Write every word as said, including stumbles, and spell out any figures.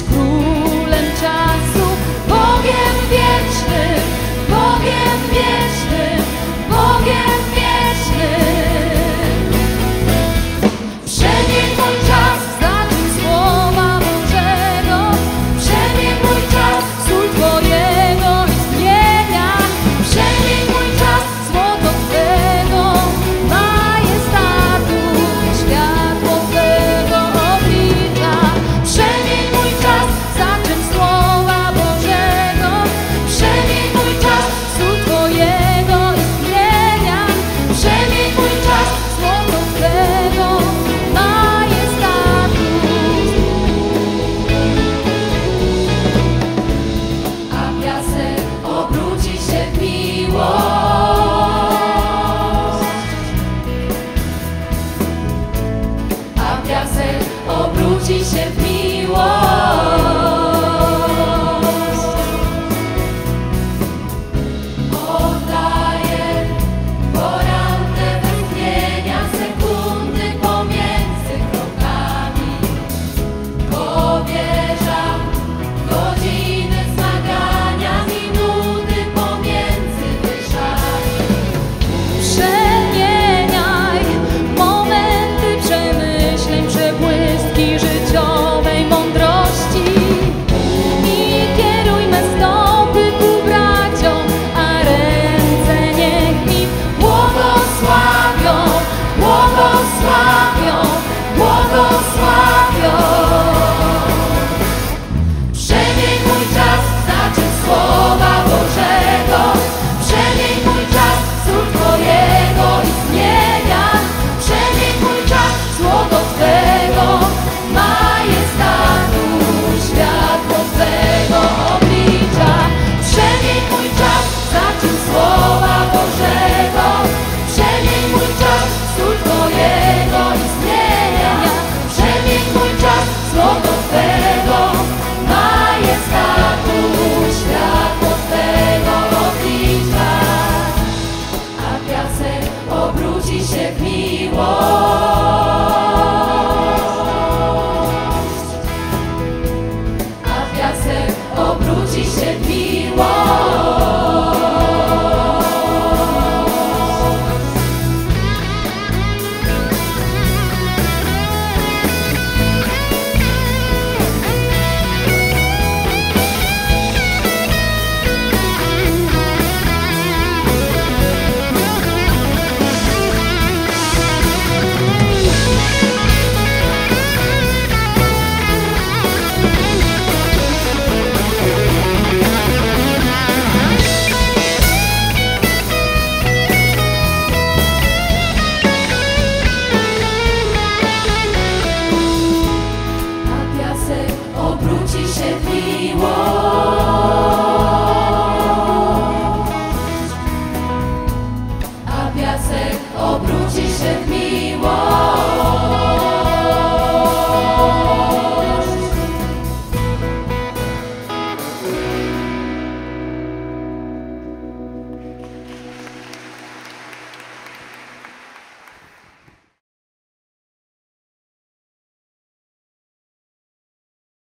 królem czasu, Bogiem wiecznym, Bogiem wiecznym, Bogiem wiecznym. Przemień mój czas za czym słowa Bożego, przemień mój czas w sól Twojego istnienia, przemień mój czas w złoto Twego majestatu, światło Twego oblicza. Przemień mój czas za czym słowa Bożego, przemień mój czas w sól Twojego istnienia, przemień mój czas w złoto Twego majestatu. A piasek obróci się w miłość, a piasek obróci się w